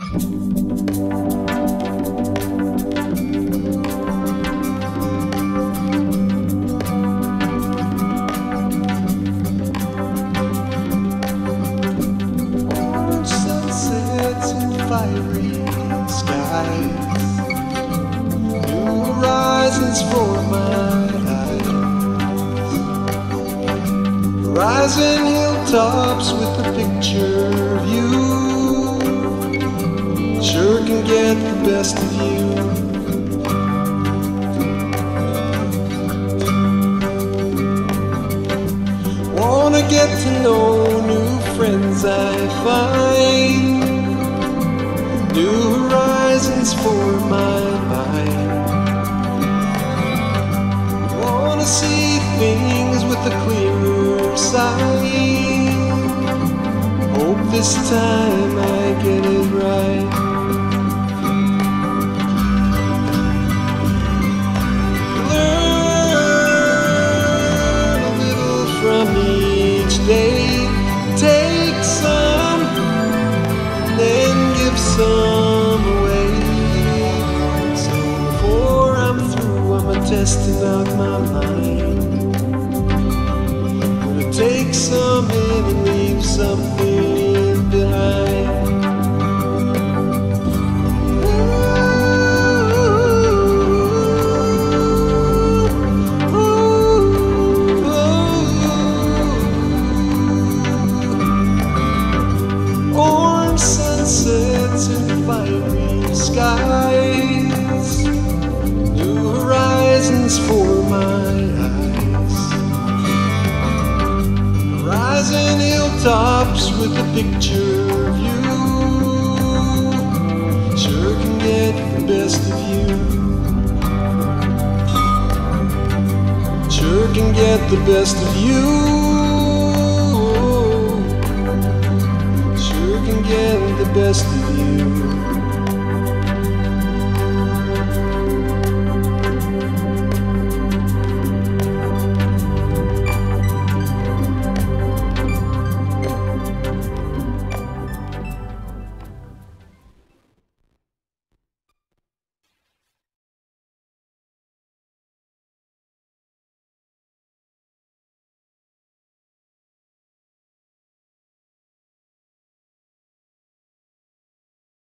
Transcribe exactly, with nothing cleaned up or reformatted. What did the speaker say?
Fiery skies, new horizons for my eyes, rising hilltops with a picture view, sure can get the best of you. Wanna get to know new friends I find, new horizons for my mind. Wanna see things with a clearer sight. Hope this time I get it right. Learn a little from each day. Take some, then give some away. So before I'm through, I'm a testing out my mind. Gonna take some in and leave something behind. Sunsets and fiery skies, new horizons for my eyes, rising hilltops with a picture view, sure can get the best of you, sure can get the best of you. Get the best of